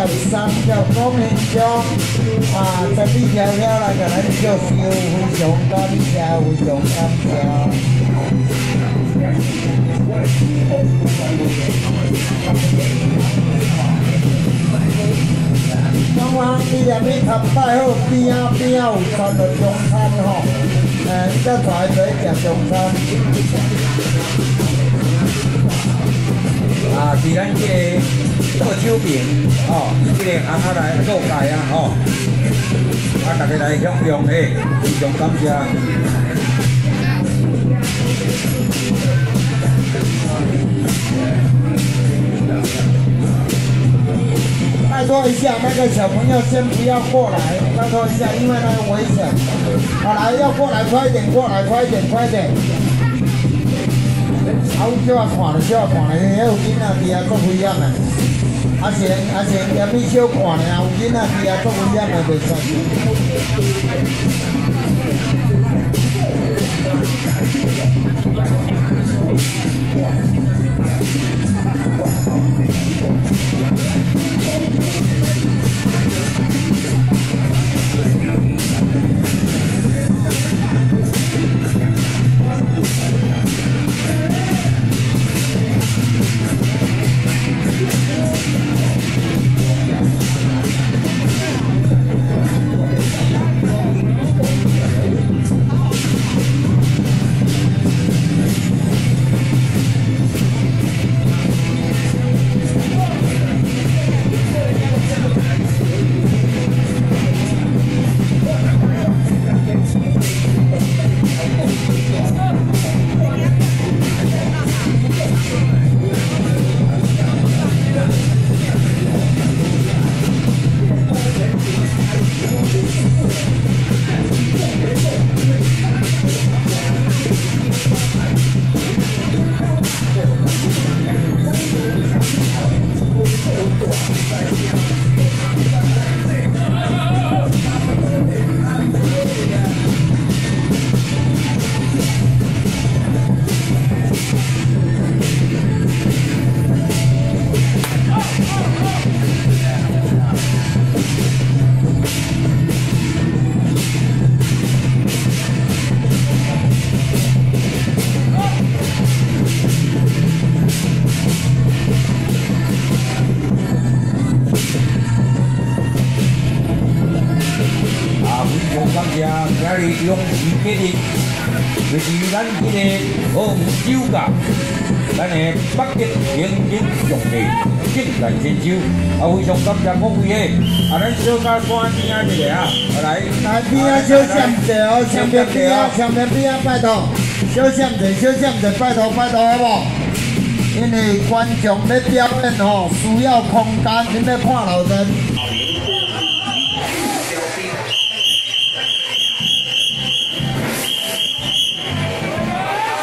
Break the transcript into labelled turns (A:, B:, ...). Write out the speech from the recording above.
A: 业三条公民中千里迢迢来甲咱接受，非常感谢，非常感谢。 中央纪念碑参拜好，边仔有传着中餐吼，才带做食中餐。是咱这个剁手饼哦，这个来做菜吼，大家来享用非常感谢。 拜托一下，那个小朋友先不要过来，拜托一下，因为那个危险。好，来，要过来，快点过来，快点，快点。我叫我看了，叫我看了，迄有囡仔伫遐做危险的。先踮去小看咧，有囡仔伫遐做危险的袂使。 今日用时节日，就是咱这个红酒甲，咱的北极平顶上帝敬来千秋，非常感谢各位咱小家关边啊这个来边啊小闪者哦，上面边啊，拜托，小闪者，拜托好不好？因为观众要表演吼，需要空间，恁要看路灯。